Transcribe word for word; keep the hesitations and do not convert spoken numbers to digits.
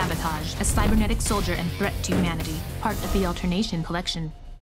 Sabotage, a cybernetic soldier and threat to humanity, part of the Alternation Collection.